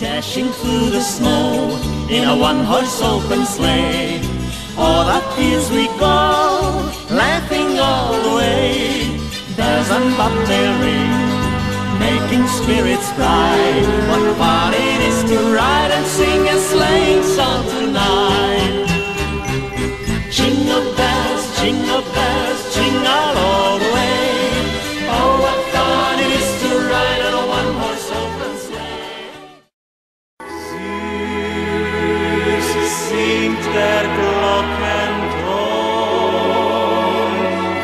dashing through the snow in a one-horse open sleigh. O'er the fields we go, laughing all the way. Bells and bobtail ring, making spirits bright. What fun it is to ride and sing a sleighing song tonight. Jingle bells, jingle all the way. Oh, what fun it is to ride on a one-horse open sleigh. Süß singt der Glockenton,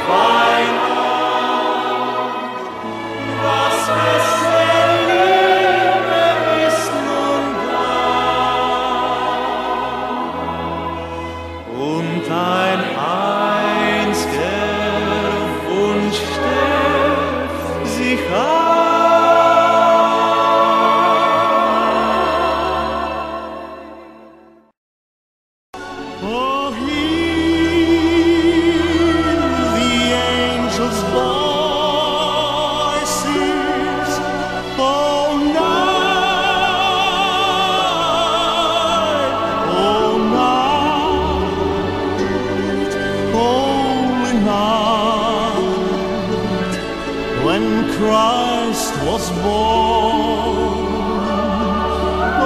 Weihnacht, das Fest der Liebe ist nun da. Und ein einziger Wunsch stellt sich ein. Oh, hear the angels' voices, oh night, holy night, when Christ was born. Oh,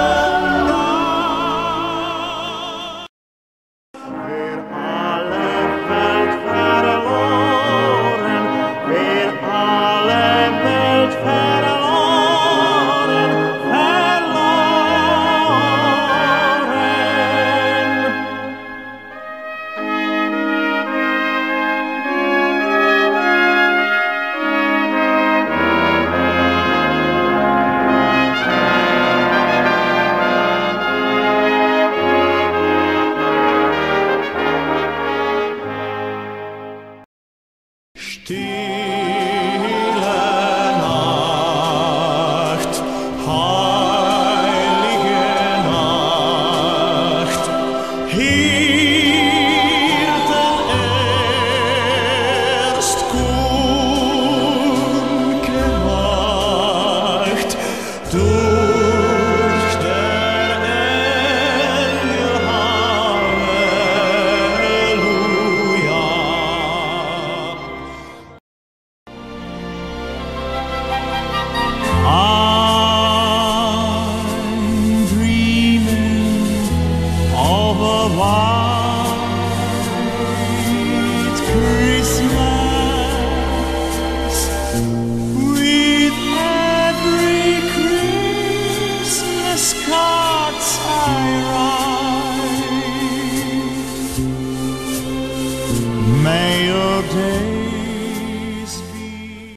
night. Wer alle Welt verloren, wer alle Welt verloren, verloren. Stille Nacht, heilige Nacht, Hirten erst kund gemacht, durch der Engel Halleluja. I'm dreaming of a white Christmas, with every Christmas cards I write. May your days be.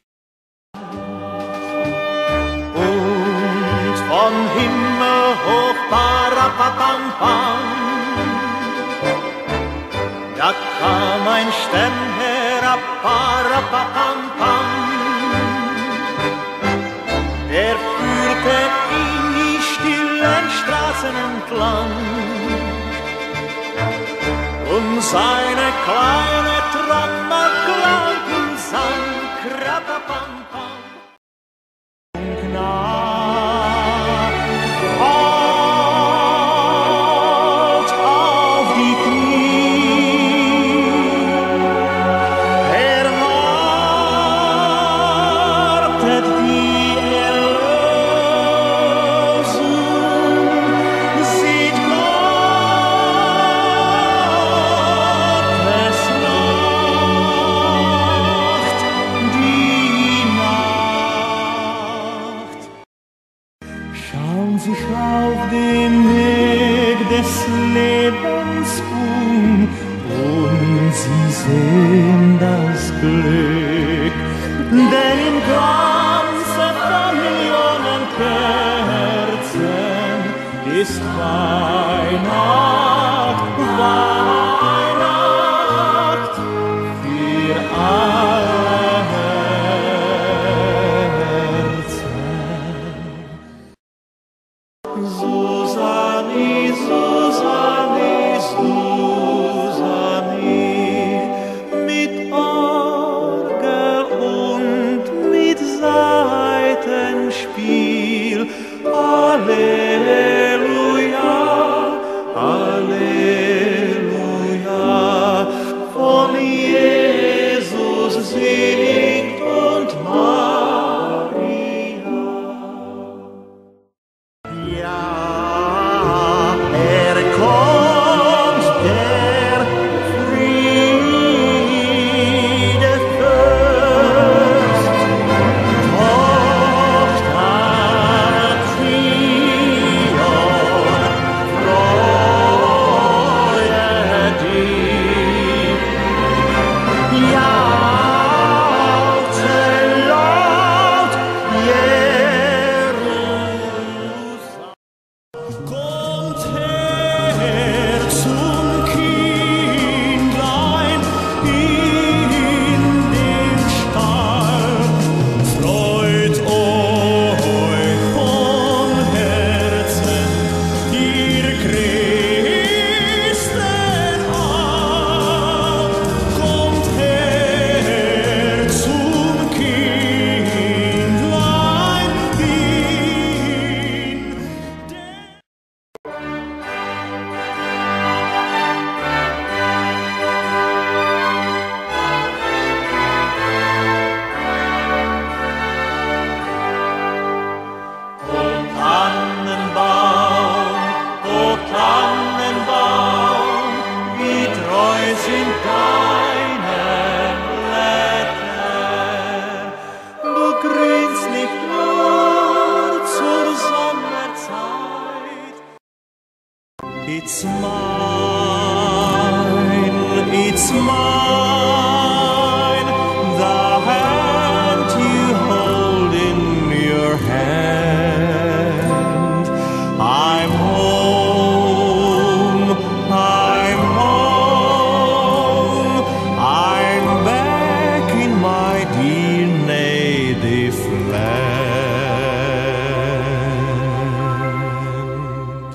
Und vom Himmel hoch, Parapapampam, da kam ein Stern herab, Parapapampam. Der führte ihn die stillen Straßen entlang, und seine kleine Trommel klang und sang, Krapapampam. Fällt auf die Knie, erwartet die Erlösung, sieht Gottes Nacht, die Nacht. Schauen sich auf den Weg des Lebens um, und sie sehen das Glück, denn im Glanze von Millionen Kerzen ist Weihnacht, Weihnacht für alle Herzen. Susani, Susani, Susani, mit Orgel und mit Saitenspiel viel. Halleluja, Halleluja, von Jesus singt und Maria. Ja, kommt der Friedefürst, Tochter Zion, freue dich. Jauchze laut, Jerusalem. Kommt her zum Kindlein in den Stall, freut euch von Herzen, ihr Christen all. Kommt her zum Kindlein in den Tannenbaum, wie treu sind deine Blätter. Du grünst nicht nur zur Sommerzeit. It's mine, the hand you hold in your hand. I'm home, I'm back in my dear native land.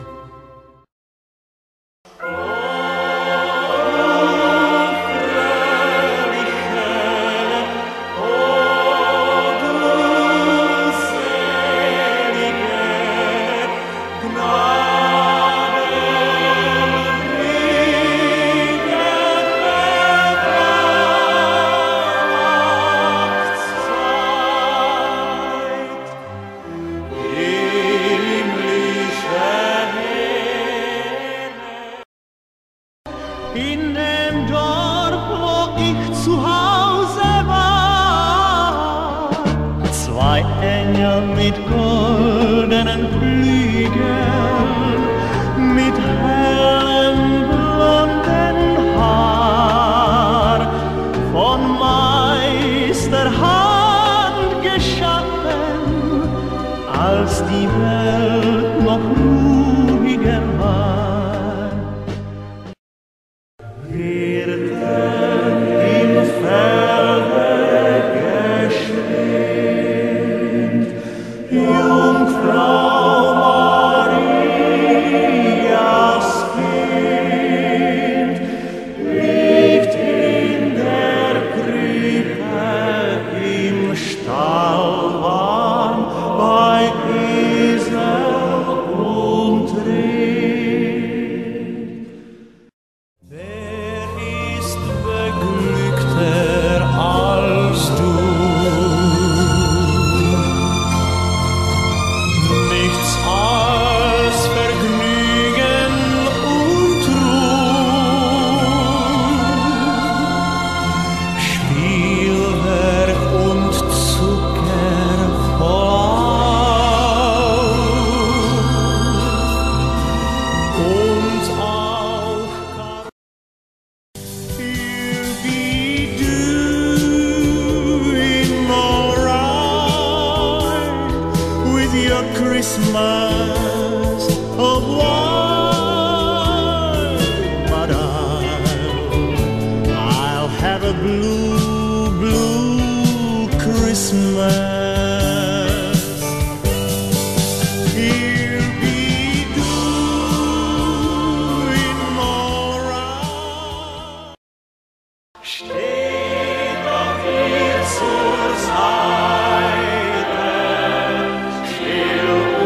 In dem Dorf, wo ich zu Hause war, zwei Engel mit goldenen Flügeln, mit hellem blonden Haar, von Meisterhand geschaffen, als die Welt noch ruhiger war. Im Felde geschwind, Jungfrau Marias Kind, liegt in der Krippe im Stall warm bei Esel und Rind. Wer ist beglückter als du? Nichts als Vergnügen und Ruhe, Spielwerk und Zucker vollauf und auch you'll be doing alright with your Christmas of wine, but I'll have a blue, blue Christmas. You'll be doing alright. Steht doch ihr zur Seite, still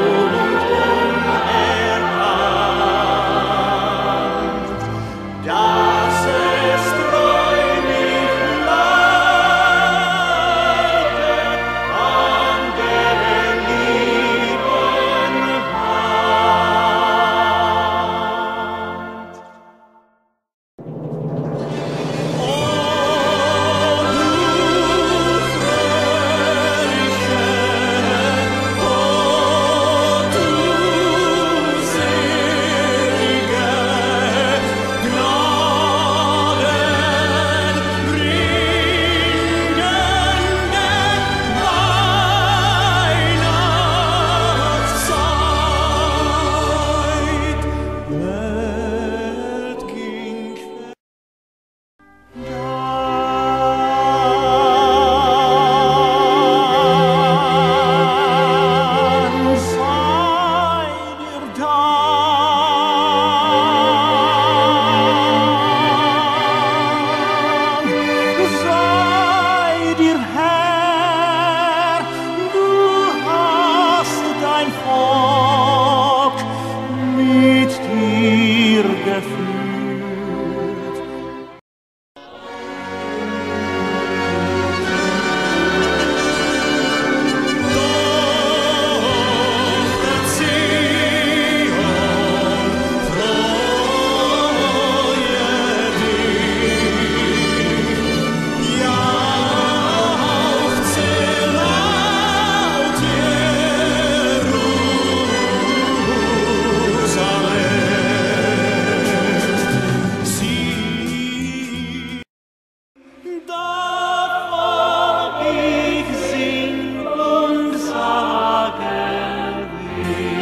way.